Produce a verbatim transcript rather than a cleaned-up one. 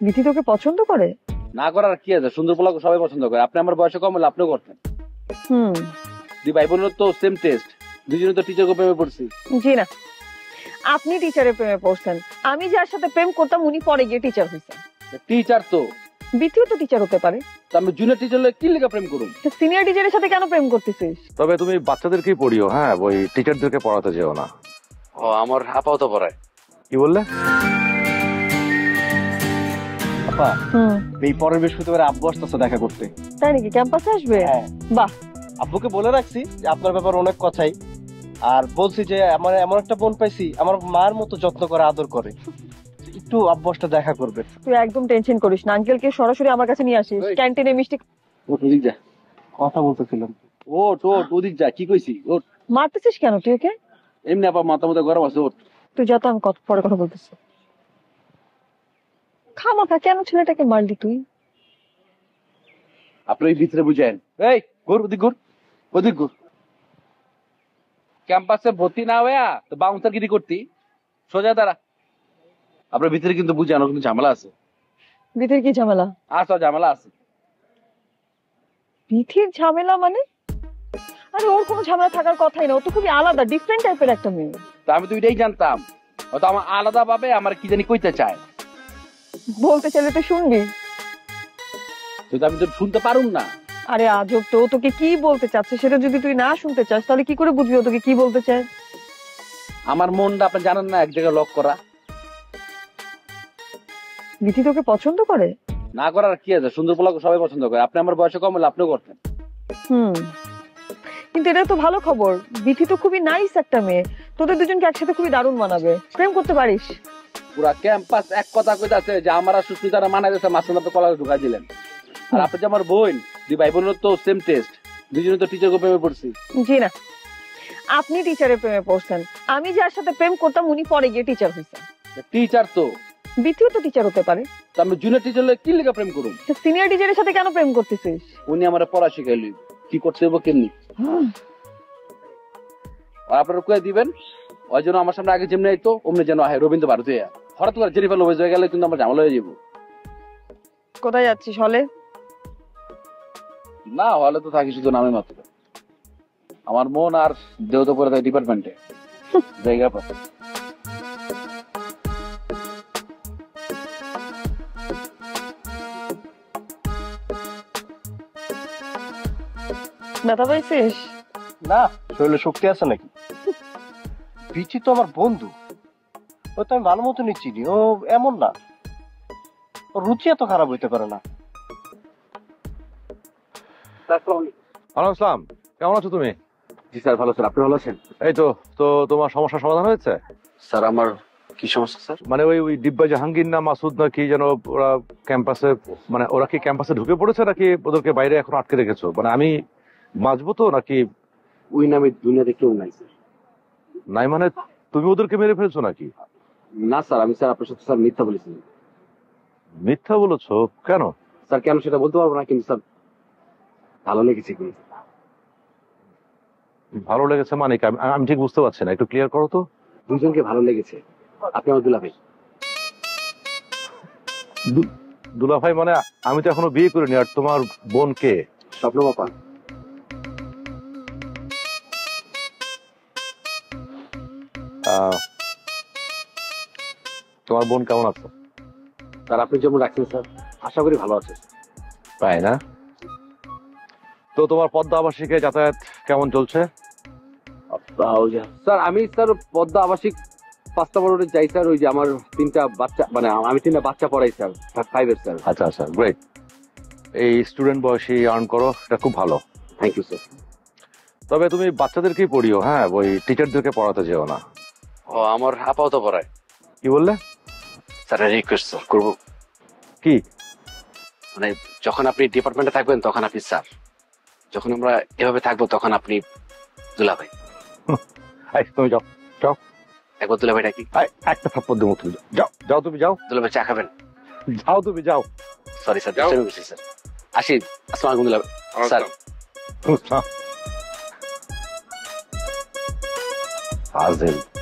বিথি তোকে পছন্দ করে? না করার কি আছে, সুন্দর পোলাকে সবাই পছন্দ করে। আপনি আমার বয়সে কম হলে আপনিও করতেন। হুম, দুই ভাই বোনের তো সেম টেস্ট, দুজনে তো টিচারকে প্রেমে পড়ছি। জি না, আপনি টিচারের প্রেমে পড়ছেন। আমি যার সাথে প্রেম করতাম উনি পরে গিয়ে টিচার হয়েছেন। টিচার তো বিথিও তো টিচার হতে পারে। আমি জুনিয়র টিচার হলে কি লেখা প্রেম করুন? সিনিয়র টিচারের সাথে কেন প্রেম করতেছিস? তবে তুমি বাচ্চাদেরকেই পড়িও, হ্যাঁ, ওই টিচারদেরকে পড়াতে যেও না। ও আমার আপাও তো পড়ায়। কি বললে? আপা, হুম, এই পরের বৃহস্পতিবারে আব্বু আসতেছে দেখা করতে। তাই নাকি? ক্যাম্পাসে আসবে? হ্যাঁ। বাহ। আব্বুকে বলে রাখছি যে আপনার ব্যাপার অনেক কথাই, আর বলছি যে আমার এমন একটা বোন পাইছি আমার মার মতো যত্ন করে আদর করে, একটু আব্বু আসতে দেখা করবে। তুই একদম টেনশন করিস না, আঙ্কেলকে সরাসরি আমার কাছে নিয়ে আসিস। ওই। ক্যান্টিনে মিষ্টি ওট ওদিক যা, কথা বলতেছিলাম। ওট ওট ওদিক যা, কি কইছি? ওট। মারতেছিস কেন তুই ওকে? এমনি আপা মাথা মাথা গরম আছে। ওট। তুই যা তো, আমি কত পরে কথা বলতেছি। খামাখা কেন ছেলেটাকে মারলি তুই? আপনি ওই ভিতরে বুঝেন। এই ঘুর, ওদিক ঘুর, ওদিক ঘুর। ক্যাম্পাসে ভর্তি না হইয়া তো বাউন্সার গিরি করতি, সোজা দাঁড়া। আপনার ভিতরে কিন্তু বুঝেন ওর কিন্তু ঝামেলা আছে। বিথির কি ঝামেলা? আসো, ঝামেলা আছে। বিথির ঝামেলা মানে? আরে ওর কোনো ঝামেলা থাকার কথাই না, ও তো খুবই আলাদা, ডিফারেন্ট টাইপের একটা মেয়ে। তা আমি তো এটাই জানতাম, হয়তো আমার আলাদা ভাবে আমার কি জানি কইতে চায়। বলতে চাইলে তো শুনবি। কিন্তু আমি তো শুনতে পারুম না। আরে আজব তো, ও তোকে কি বলতে চাচ্ছে সেটা যদি তুই না শুনতে চাস তাহলে কি করে বুঝবি ও তোকে কি বলতে চায়? আমার মনটা আপনি জানেন না এক জায়গায় লক করা। বিথি তোকে পছন্দ করে? না করার কি আছে, সুন্দর পোলাকে সবাই পছন্দ করে। আপনি আমার বয়সে কম হলে আপনিও করতেন। হুম, কিন্তু এটা তো ভালো খবর। বিথি তো খুবই নাইস একটা মেয়ে, তোদের দুজনকে একসাথে খুবই দারুণ মানাবে, প্রেম করতে পারিস। পুরা ক্যাম্পাস এক কথা কইতাছে যে আমার আর সুস্মিতারা মানাই দিয়েছে, মাঝখানে আপনি কলেজে ঢুকাই দিলেন। আর আপনি যে আমার বোন, দুই ভাই বোনের তো সেম টেস্ট, দুজনে তো টিচারকে প্রেমে পড়ছি। জি না, আপনি টিচারের প্রেমে পড়ছেন। আমি যার সাথে প্রেম করতাম উনি পরে গিয়ে টিচার হয়েছেন। টিচার তো বিথিও তো টিচার হতে পারে। আমি জুনিয়র টিচার হলে কি লেখা প্রেম করুন? সিনিয়র টিচারের সাথে কেন প্রেম করতেছিস? উনি আমার পড়া শিখাইলি, কি করতে হইব কেমনি। আর আপনারা কয়ে দিবেন ওই জন্য আমার সামনে আগে যেমনি আইতো অমনি যেন আহে রবীন্দ্র ভারতী। হঠাৎ করে জেরিফা লোভে হয়ে গেলে কিন্তু আমার ঝামেলা হয়ে যাবো। কোথায় যাচ্ছিস? হলে? না, হলে তো থাকি শুধু নামে মাত্র। আমার মন আর দেহ তো পরে থাকে ডিপার্টমেন্টে, জায়গা পাচ্ছে। ব্যথা পাইছিস? না, শরীরে শক্তি আছে নাকি? বিচি তো আমার বন্ধু, ও তো আমি ভালো মতনই চিনি, ও এমন না, ওর রুচি এত খারাপ হইতে পারে না। ওয়ালাইকুম আসসালাম, কেমন আছো তুমি? জি স্যার, ভালো স্যার। আপনি ভালো আছেন? এই তো। তো তোমার সমস্যার সমাধান হয়েছে? স্যার আমার কি সমস্যা স্যার? মানে ওই ওই ডিব্বা জাহাঙ্গীর না মাসুদ না কি যেন, ওরা ক্যাম্পাসে, মানে ওরা কি ক্যাম্পাসে ঢুকে পড়েছে নাকি ওদেরকে বাইরে এখন আটকে রেখেছো? মানে আমি বাঁচবো তো নাকি? ওই নামে দুনিয়াতে কেউ নাই স্যার। নাই মানে তুমি ওদেরকে মেরে ফেলছো নাকি? না স্যার, আমি স্যার আপনার সাথে স্যার মিথ্যা বলেছি। মিথ্যা বলেছো কেন? স্যার কেন সেটা বলতে পারবো না, কিন্তু স্যার ভালো লেগেছে কি? ভালো লেগেছে মানে কি? আমি আমি ঠিক বুঝতে পারছি না, একটু ক্লিয়ার করো তো। দুজনকে ভালো লেগেছে। আপনি আমার দুলাভাই। দুলাভাই মানে? আমি তো এখনো বিয়ে করিনি। আর তোমার বোন কে? স্বপ্ন বাপা। তোমার বোন কেমন আছে? স্যার আপনি যেমন রাখছেন স্যার, আশা করি ভালো আছে। তাই না? তো তোমার পদ্মা আবাসিকে যাতায়াত কেমন চলছে? স্যার আমি স্যার পদ্মা আবাসিক পাঁচটা বড় যাই স্যার। ওই যে আমার তিনটা বাচ্চা, মানে আমি তিনটা বাচ্চা পড়াই স্যার, ফাইভের স্যার। আচ্ছা আচ্ছা, গ্রেট। এই স্টুডেন্ট বয়সী আর্ন করো, এটা খুব ভালো। Thank you sir. তবে তুমি বাচ্চাদেরকেই পড়িও, হ্যাঁ, ওই টিচারদেরকে পড়াতে যেও না। ও আমার আপাও তো পড়ায়। কি বললে? স্যার রিকোয়েস্ট স্যার করবো। কি? মানে যখন আপনি ডিপার্টমেন্টে থাকবেন তখন আপনি স্যার, যখন আমরা এভাবে থাকবো তখন আপনি দুলাভাই। তুমি যাও যাও, একবার দুলাভাই ডাকি। একটা থাপ্পড় দেবো, তুমি যাও যাও, তুমি যাও। দুলাভাই চা খাবেন? যাও তুমি যাও। সরি স্যার, ডিস্টার্ব করছি স্যার। আসি। আসসালামু আলাইকুম দুলাভাই। স্যার ফাজিল।